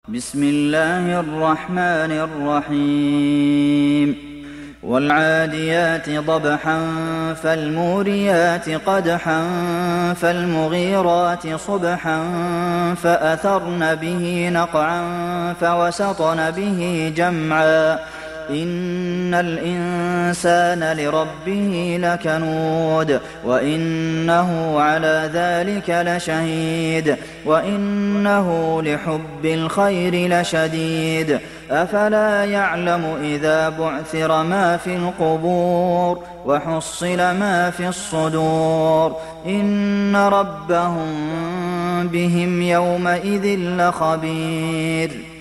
بسم الله الرحمن الرحيم والعاديات ضبحا فالموريات قدحا فالمغيرات صبحا فأثرن به نقعا فوسطن به جمعا إن الإنسان لربه لكنود وإنه على ذلك لشهيد وإنه لحب الخير لشديد أفلا يعلم إذا بعثر ما في القبور وحصل ما في الصدور إن ربهم بهم يومئذ لخبير